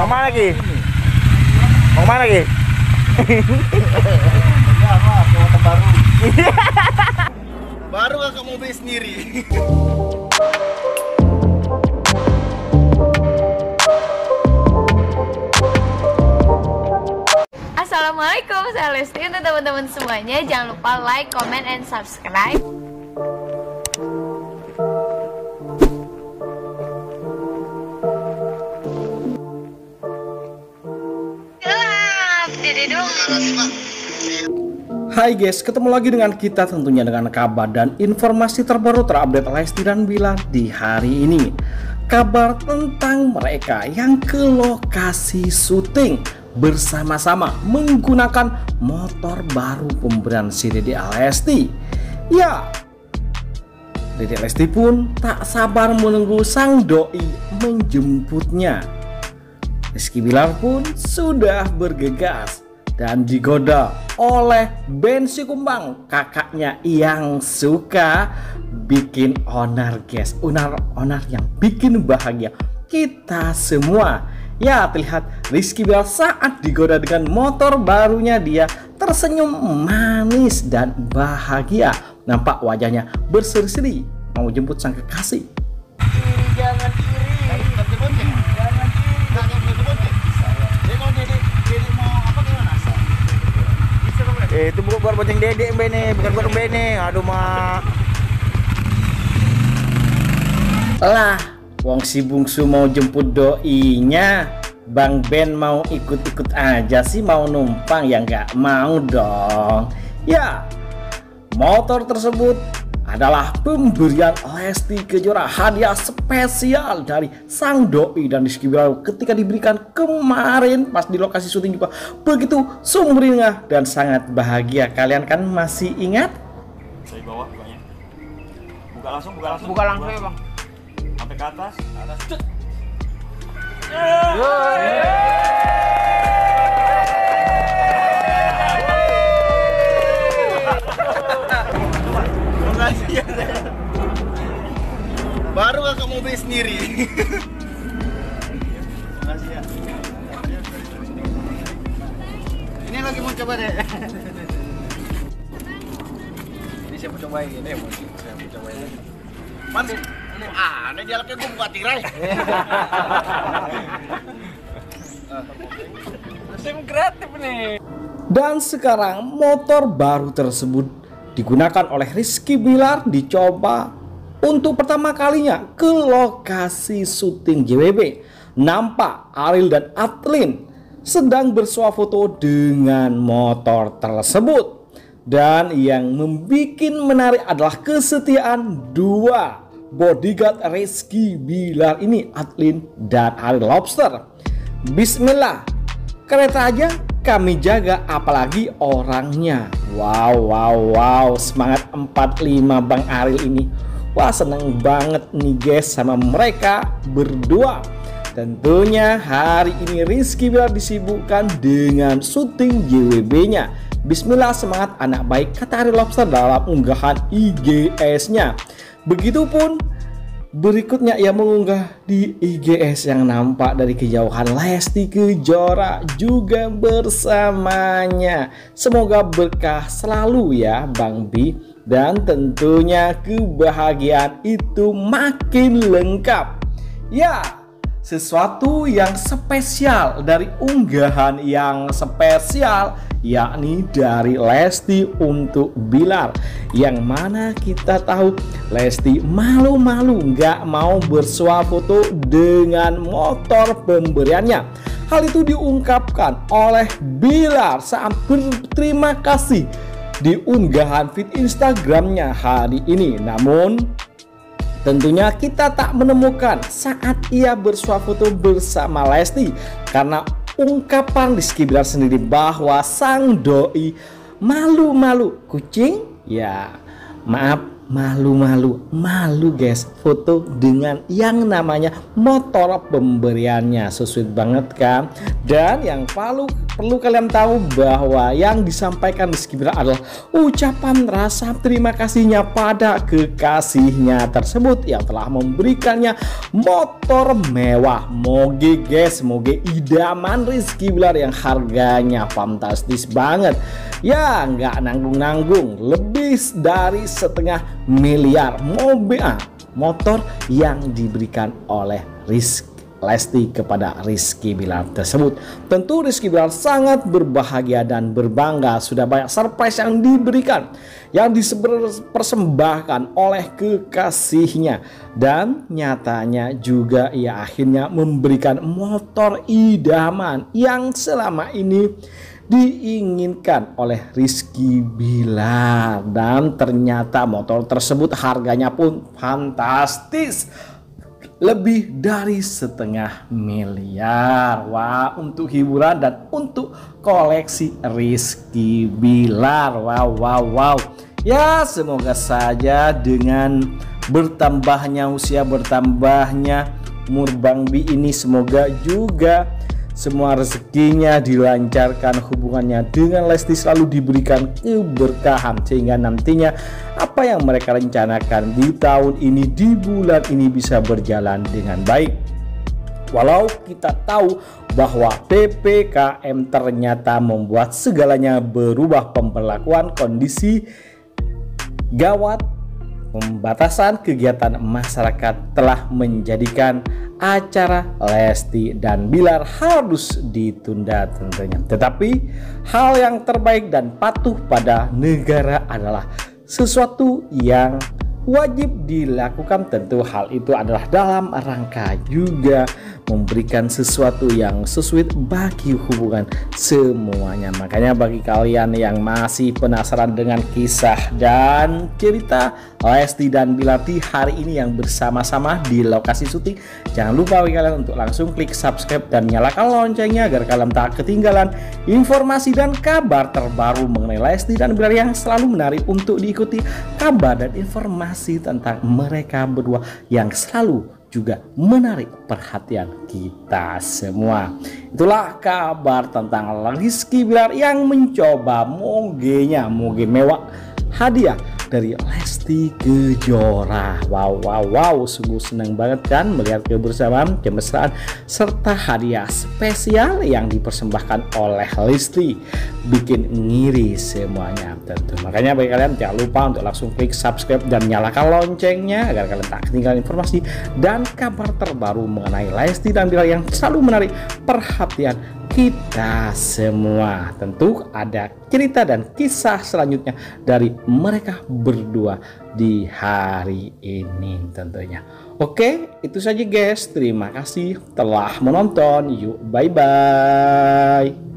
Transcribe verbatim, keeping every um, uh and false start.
Mau mana lagi? Mau mana lagi? baru. Baru kakak mau beli sendiri. Assalamualaikum, saya Lesti. Untuk teman-teman semuanya, jangan lupa like, comment, and subscribe. Hai guys, ketemu lagi dengan kita tentunya dengan kabar dan informasi terbaru terupdate Lesti dan Bilar di hari ini. Kabar tentang mereka yang ke lokasi syuting bersama-sama menggunakan motor baru pemberian si Dede Lesti. Ya, Dede Lesti pun tak sabar menunggu sang doi menjemputnya. Rizky Bilar pun sudah bergegas dan digoda oleh Ben Sikumbang, kakaknya yang suka bikin onar guys. Onar onar yang bikin bahagia kita semua. Ya, terlihat Rizky Bilar saat digoda dengan motor barunya, dia tersenyum manis dan bahagia. Nampak wajahnya berseri-seri mau jemput sang kekasih. Jangan kiri. Eh, itu buat buat bonceng dedek Bene, bukan buat Bene. Aduh mak. Lah, wong si bungsu mau jemput doinya, Bang Ben mau ikut-ikut aja sih, mau numpang ya nggak mau dong. Ya, motor tersebut adalah pemberian Lesti Kejora, hadiah spesial dari sang doi dan Rizky Bilar ketika diberikan kemarin pas di lokasi syuting juga begitu sumringah dan sangat bahagia. Kalian kan masih ingat? Dari bawah bukanya. Buka langsung, buka langsung. Buka langsung ya bang. Sampai ke atas. Atas. Cut. Baru kakak mau beli sendiri. Makasih ya. Ini lagi mau coba deh. Ini saya mau cobain, ini mau saya mau cobain. Mandi. Ah, ini dialognya gue buka tirai. Sim kreatif nih. Dan sekarang motor baru tersebut digunakan oleh Rizky Bilar dicoba untuk pertama kalinya ke lokasi syuting J W B. Nampak Ariel dan Atlin sedang bersuah foto dengan motor tersebut. Dan yang membuat menarik adalah kesetiaan dua bodyguard Rizky Bilar ini, Atlin dan Ariel Lobster. Bismillah, kereta aja kami jaga, apalagi orangnya. Wow, wow, wow, semangat empat lima Bang Ariel ini. Wah, seneng banget nih guys sama mereka berdua. Tentunya hari ini Rizky Bilar disibukkan dengan syuting J W B-nya. Bismillah, semangat anak baik, kata Ariel Lobster dalam unggahan I G S-nya. Begitupun berikutnya ia mengunggah di I G S yang nampak dari kejauhan Lesti Kejora juga bersamanya. Semoga berkah selalu ya Bang Bi, dan tentunya kebahagiaan itu makin lengkap. Ya, sesuatu yang spesial dari unggahan yang spesial, yakni dari Lesti untuk Bilar, yang mana kita tahu Lesti malu-malu nggak mau bersuah foto dengan motor pemberiannya. Hal itu diungkapkan oleh Bilar saat berterima kasih di unggahan feed Instagramnya hari ini. Namun tentunya kita tak menemukan saat ia bersuah foto bersama Lesti, karena ungkapan Rizky Bilar sendiri bahwa sang doi malu-malu kucing, ya maaf, malu-malu malu guys foto dengan yang namanya motor pemberiannya. So sweet banget kan. Dan yang paling perlu kalian tahu bahwa yang disampaikan Rizky Bilar adalah ucapan rasa terima kasihnya pada kekasihnya tersebut yang telah memberikannya motor mewah. Moge guys, moge idaman Rizky Bilar yang harganya fantastis banget. Ya nggak nanggung-nanggung, lebih dari setengah miliar mobil ah, motor yang diberikan oleh Rizky Lesti kepada Rizky Bilar tersebut. Tentu Rizky Bilar sangat berbahagia dan berbangga. Sudah banyak surprise yang diberikan, yang dipersembahkan oleh kekasihnya, dan nyatanya juga ia akhirnya memberikan motor idaman yang selama ini diinginkan oleh Rizky Bilar. Dan ternyata motor tersebut harganya pun fantastis, lebih dari setengah miliar. Wah, untuk hiburan dan untuk koleksi Rizky Bilar. Wow, wow, wow. Ya, semoga saja dengan bertambahnya usia, bertambahnya umur Bang Bi ini, semoga juga semua rezekinya dilancarkan, hubungannya dengan Lesti selalu diberikan keberkahan, sehingga nantinya apa yang mereka rencanakan di tahun ini, di bulan ini bisa berjalan dengan baik. Walau kita tahu bahwa P P K M ternyata membuat segalanya berubah, pemberlakuan kondisi gawat, pembatasan kegiatan masyarakat telah menjadikan acara Lesti dan Bilar harus ditunda tentunya. Tetapi hal yang terbaik dan patuh pada negara adalah sesuatu yang wajib dilakukan. Tentu hal itu adalah dalam rangka juga memberikan sesuatu yang sesuai bagi hubungan semuanya. Makanya bagi kalian yang masih penasaran dengan kisah dan cerita Lesti dan Bilar di hari ini yang bersama-sama di lokasi syuting, jangan lupa bagi kalian untuk langsung klik subscribe dan nyalakan loncengnya agar kalian tak ketinggalan informasi dan kabar terbaru mengenai Lesti dan Bilar yang selalu menarik untuk diikuti. Kabar dan informasi tentang mereka berdua yang selalu juga menarik perhatian kita semua. Itulah kabar tentang Rizky Bilar yang mencoba mogenya, moge mewah hadiah dari Lesti Kejora. Wow, wow, wow, sungguh senang banget kan melihat kebersamaan, kemesraan, serta hadiah spesial yang dipersembahkan oleh Lesti. Bikin ngiri semuanya tentu. Makanya bagi kalian jangan lupa untuk langsung klik subscribe dan nyalakan loncengnya agar kalian tak ketinggalan informasi dan kabar terbaru mengenai Lesti dan Bilar yang selalu menarik perhatian kita semua. Tentu ada cerita dan kisah selanjutnya dari mereka berdua di hari ini tentunya. Oke, itu saja guys. Terima kasih telah menonton. Yuk, bye bye.